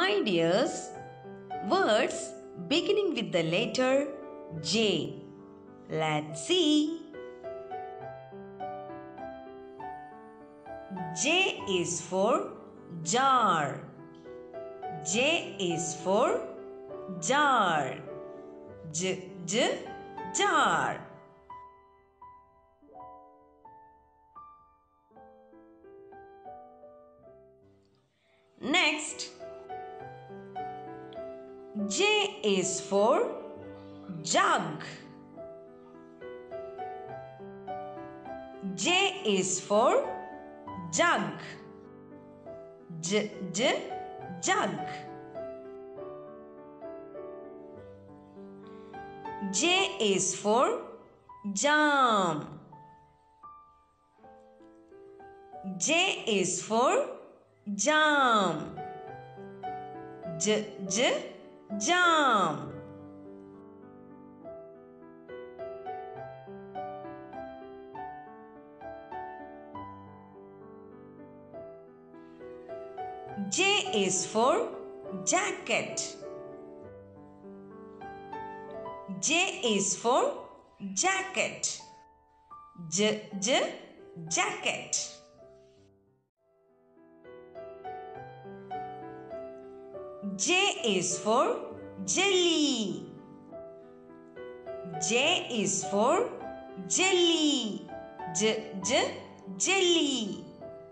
My dears, words beginning with the letter J. Let's see. J is for jar. J is for jar. Jar. Next, J is for jug. J is for jug. Jug. J is for jam. J is for jam. Jam. J is for jacket. J is for jacket. Jacket. J is for jelly. J is for jelly. Jelly.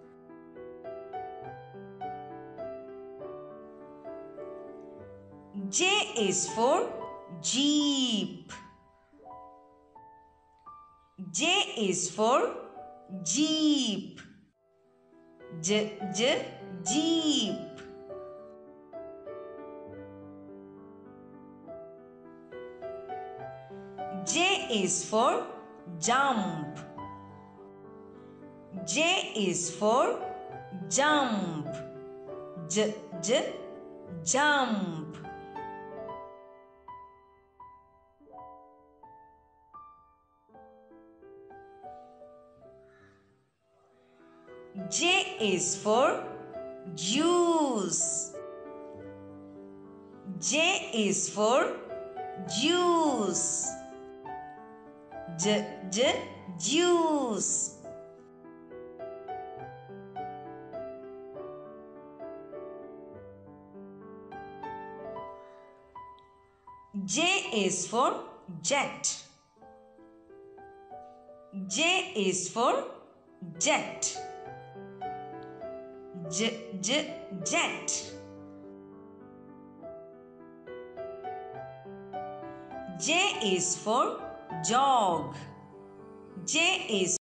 J is for jeep. J is for jeep. Jeep. J is for jump. J is for jump. Jump. J is for juice. J is for juice. Juice. J is for jet. J is for jet. Jet. J is for jog. J is